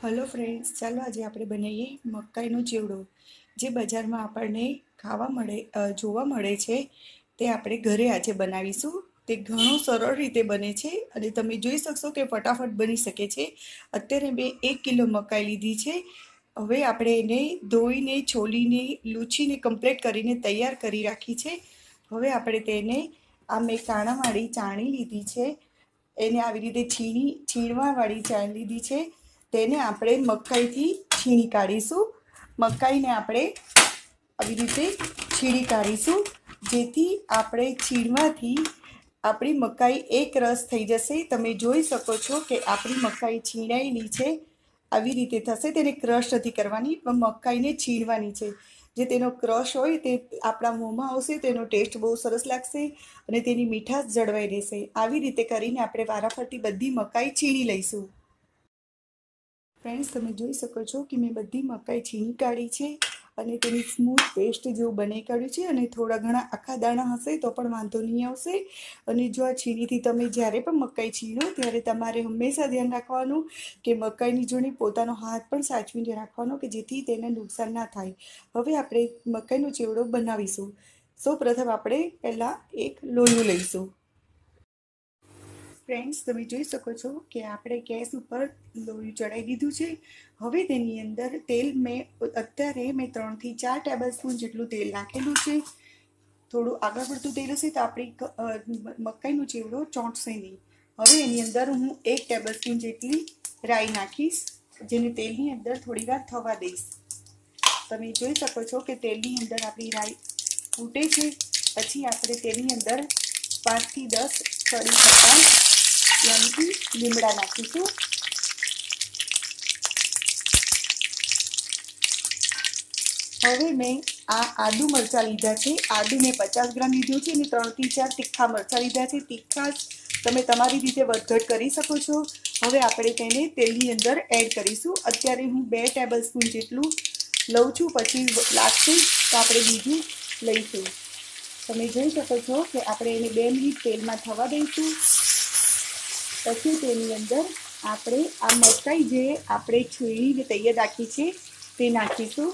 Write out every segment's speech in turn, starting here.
Hello friends, चलो आज आप बनाइए मकाईनो चेवड़ो जे बजार में आपने खावा मळे जोवा मळे छे ते आपणे घरे आज बनावीशुं। ते घणो सरल रीते बने छे अने तमे जोई शकशो के फटाफट बनी शके छे। अत्यारे मैं 1 किलो मकाई लीधी छे। हवे आपणे एने धोईने छोलीने लूछीने कम्प्लीट करीने तैयार करी राखी छे। हवे आपणे तेने आ मैं काणावाળી चाणी लीधी छे, एने आवी रीते छीणवावाળી चाणी लीधी छे। तेने આપણે મકાઈથી છીણી કાઢીશું। મકાઈને આપણે આવી રીતે છીણી કાઢીશું, જેથી આપણે છીણવાથી આપણી મકાઈ એક રસ થઈ જશે। તમે જોઈ શકો છો કે આપણી મકાઈ છીણાયેલી છે, આવી રીતે થશે। તેને ક્રશ નથી કરવાની, પણ મકાઈને છીણવાની છે। જે તેનો ક્રશ હોય તે આપણા મોંમાં આવશે, તેનો ટેસ્ટ બહુ સરસ લાગશે અને તેની મીઠાશ જળવાઈ રહેશે। આવી રીતે કરીને આપણે વારાફરતી બધી મકાઈ છીણી લઈશું। फ्रेंड्स, તમે જોઈ શકો છો કે મેં બધી મકાઈ છીણી કાઢી છે અને તેની સ્મૂથ પેસ્ટ જેવું બનાવી કાઢ્યું છે। અને થોડા ઘણા આખા દાણા હશે તો પણ વાંધો નહીં આવશે। અને જો આ છીણીથી તમે જ્યારે પણ મકાઈ છીણો ત્યારે તમારે હંમેશા ધ્યાન રાખવાનું કે મકાઈની જોડે પોતાનો હાથ પણ સાચવીને રાખવાનો કે જેથી તેને નુકસાન ના થાય। હવે આપણે મકાઈનો ચેવડો બનાવીશું। સૌપ્રથમ આપણે પહેલાં એક લોયું લઈશું। फ्रेंड्स, તમે જોઈ શકો છો કે આપણે ગેસ ઉપર લોયું ચડાવી દીધું છે। હવે તેની અંદર તેલ અત્યારે મેં 3 થી 4 ટેબલસ્પૂન જેટલું તેલ નાખેલું છે। થોડું આગળ પડતું તેલ હશે તો આપણી મકાઈનો ચેવડો ચોંટશે નહીં। હવે એની અંદર હું 1 ટેબલસ્પૂન જેટલી રાઈ નાખીશ, જેને તેલની અંદર થોડી વાર થવા દઈશ। તમે જોઈ શકો છો કે તેલની અંદર આપણી રાઈ ફૂટે છે। પછી આપણે તેની અંદર 5 થી 10 કડી પત્તા यानी कि લીમડા નાખીશું। હવે મેં આ આદુ મરચાં લીધા છે। આદુ મેં 50 ગ્રામ લીધું છે અને 3 થી 4 તીખા મરચાં લીધા છે। તીખાશ તમે તમારી રીતે વધઘટ કરી શકો છો। હવે આપણે તેને તેલની અંદર એડ કરીશું। અત્યારે હું 2 ટેબલસ્પૂન જેટલું લઉં છું, પછી લાગશે તો આપણે બીજું લઈશું। તમે જોઈ શકો છો કે આપણે એને 2 મિનિટ તેલમાં થવા દઈશું। પછી તેની અંદર આપણે આ મકાઈ જે આપણે છીણીને તૈયાર રાખી છે તે નાખીશું।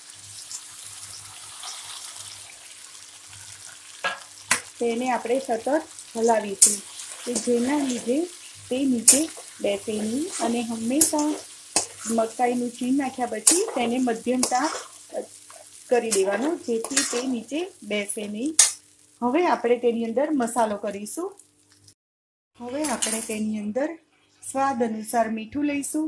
તેને આપણે સતત હલાવીશું કે જેના લીધે તે નીચે બેસે નહીં। અને હંમેશા મકાઈનું છીણ નાખ્યા પછી તેને મધ્યમતા કરી દેવાનો, જેથી તે નીચે બેસે નહીં। હવે આપણે તેની અંદર મસાલો કરીશું। હવે આપણે તેની અંદર સ્વાદ અનુસાર મીઠું લઈશું।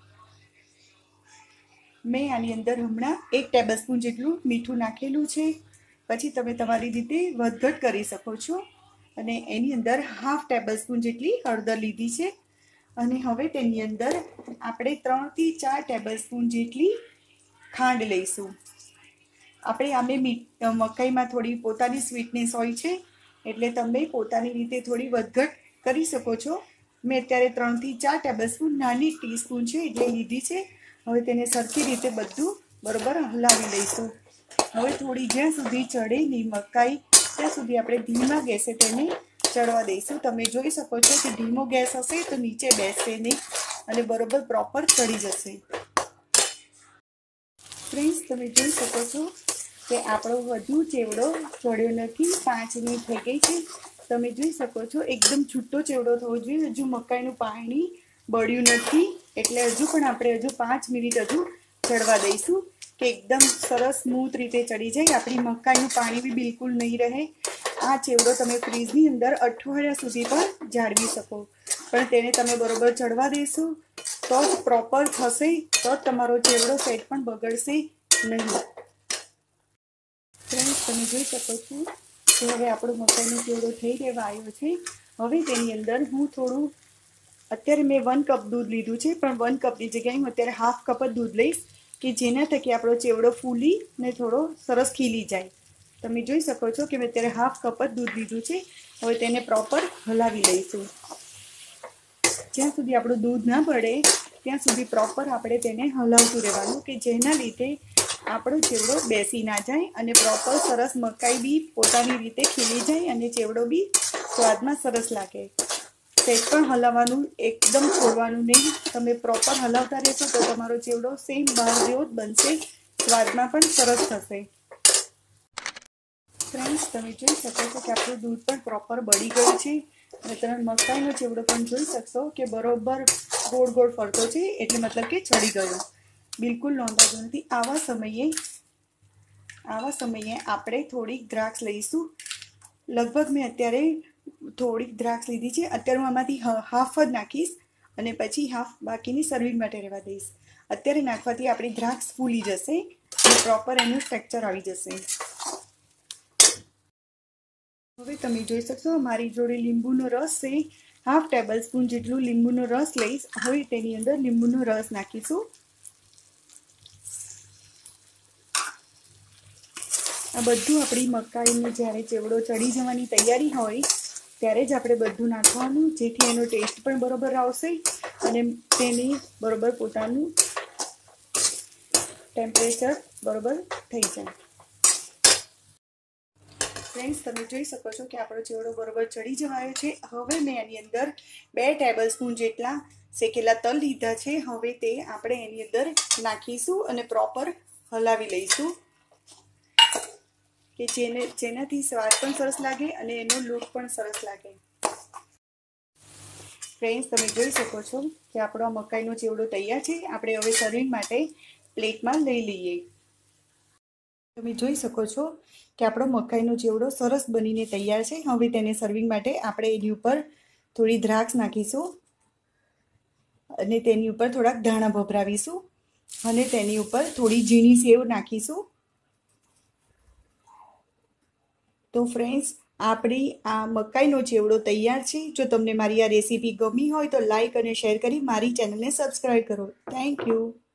મેં આની અંદર હમણાં 1 ટેબલસ્પૂન જેટલું મીઠું નાખેલું છે। પછી તમે તમારી રીતે વધઘટ કરી શકો છો। અને એની અંદર 1/2 ટેબલસ્પૂન જેટલી હળદર લીધી છે। અને હવે તેની અંદર આપણે 3 થી 4 ટેબલસ્પૂન જેટલી ખાંડ લઈશું। આપણે આમે મકાઈમાં થોડી પોતાની સ્વીટનેસ હોય છે, એટલે તમે પોતાની રીતે થોડી વધઘટ કરી શકો છો। મેં અત્યારે 3 થી 4 ટેબલસ્પૂન નાની ટીસ્પૂન છે એટલે લીધી છે। હવે તેને સરખી રીતે બધું બરોબર હલાવી લઈશું। હવે થોડી જ્યાં સુધી ચડે નહીં મકાઈ ત્યાં સુધી આપણે ધીમા ગેસે તેને ચડવા દઈશું। તમે જોઈ શકો છો કે ધીમો ગેસ હશે તો નીચે બેસશે નહીં અને બરોબર પ્રોપર ચડી જશે। ફ્રેન્ડ્સ, તમે જોઈ શકો છો કે આપણો વધુ ચેવડો ચડ્યો નથી, 5 મિનિટ થઈ ગઈ છે। તમે જોઈ શકો છો એકદમ છૂટો ચેવડો થવો જોઈએ। હજુ મકાઈનું પાણી બળ્યું નથી, એટલે હજુ પણ આપણે 5 મિનિટ ચડવા દઈશું કે એકદમ સરસ સ્મૂથ રીતે ચડી જાય। આપણી મકાઈનું પાણી બી બિલકુલ નહીં રહે। આ ચેવડો તમે ફ્રીજની અંદર અઠવાડિયા સુધી પણ જાળવી શકો, પણ તેને તમે બરોબર ચડવા દેશો તો જ પ્રોપર થશે, તો જ તમારો ચેવડો સેટ પણ બગડશે નહીં। ફ્રેન્ડ્સ, તમે જોઈ શકો છો કે હવે આપણો મકાઈનો ચેવડો થઈ રહેવા આવ્યો છે। હવે તેની અંદર હું થોડું, અત્યારે મેં 1 કપ દૂધ લીધું છે, પણ 1 કપની જગ્યાએ હું અત્યારે 1/2 કપ જ દૂધ લઈશ કે જેના થકી આપણો ચેવડો ફૂલી ને થોડો સરસ ખીલી જાય। તમે જોઈ શકો છો કે મેં અત્યારે 1/2 કપ જ દૂધ લીધું છે। હવે તેને પ્રોપર હલાવી લઈશું। જ્યાં સુધી આપણું દૂધ ના પડે ત્યાં સુધી પ્રોપર આપણે તેને હલાવતું રહેવાનું કે જેના લીધે આપણો ચેવડો બેસી ના જાય અને પ્રોપર સરસ મકાઈ બી પોતાની રીતે ખીલી જાય અને ચેવડો બી સ્વાદમાં સરસ લાગે। સેજ પણ હલાવવાનું એકદમ છોડવાનું નહીં. તમે પ્રોપર હલાવતા રહેશો તો તમારો ચેવડો સેમ બહાર જેવો જ બનશે, સ્વાદમાં પણ સરસ થશે. ફ્રેન્ડ્સ, તમે જોઈ શકો છો કે આપણું દૂધ પણ પ્રોપર બળી ગયું છે અને તમે મકાઈનો ચેવડો પણ જોઈ શકશો કે બરોબર ગોળ ગોળ ફરતો છે, એટલે મતલબ કે ચડી ગયો, બિલકુલ નોંધાતું નથી. આવા સમયે આપણે થોડીક દ્રાક્ષ લઈશું. લગભગ મેં અત્યારે થોડીક દ્રાક્ષ લીધી છે. અત્યારે હું આમાંથી હાફ જ નાખીશ અને પછી હાફ બાકીની સર્વિંગ માટે રહેવા દઈશ. અત્યારે નાખવાથી આપણી દ્રાક્ષ ફૂલી જશે અને પ્રોપર એનું ટેક્સચર આવી જશે. હવે તમે જોઈ શકશો મારી જોડે લીંબુનો રસ છે. હાફ ટેબલ સ્પૂન જેટલું લીંબુનો રસ લઈશ. હવે તેની અંદર લીંબુનો રસ નાખીશું. આ બધું આપણી મકાઈનો જ્યારે ચેવડો ચડી જવાની તૈયારી હોય ત્યારે જ આપણે બધું નાખવાનું, જેથી એનો ટેસ્ટ પણ બરોબર આવશે અને તેની બરોબર પોતાનું ટેમ્પરેચર બરોબર થઈ જાય. ફ્રેન્ડ્સ, તમે જોઈ શકો છો કે આપણો ચેવડો બરોબર ચડી જવાયો છે. હવે મેં એની અંદર 2 ટેબલ સ્પૂન જેટલા શેકેલા તલ લીધા છે. હવે તે આપણે એની અંદર નાખીશું અને પ્રોપર હલાવી લઈશું કે જેનાથી સ્વાદ પણ સરસ લાગે અને એનો લુક પણ સરસ લાગે. ફ્રેન્ડ્સ, તમે જોઈ શકો છો કે આપણો મકાઈનો ચેવડો તૈયાર છે. આપણે હવે સર્વિંગ માટે પ્લેટમાં લઈ લઈએ. તમે જોઈ શકો છો કે આપણો મકાઈનો ચેવડો સરસ બનીને તૈયાર છે. હવે તેને સર્વિંગ માટે આપણે એની ઉપર થોડી દ્રાક્ષ નાખીશું અને તેની ઉપર થોડાક ધાણા ભભરાવીશું અને તેની ઉપર થોડી ઝીણી સેવ નાખીશું. તો ફ્રેન્ડ્સ, આપણી આ મકાઈનો ચેવડો તૈયાર છે. જો તમને મારી આ રેસીપી ગમી હોય તો લાઈક અને શેર કરી મારી ચેનલને સબસ્ક્રાઈબ કરો. Thank you.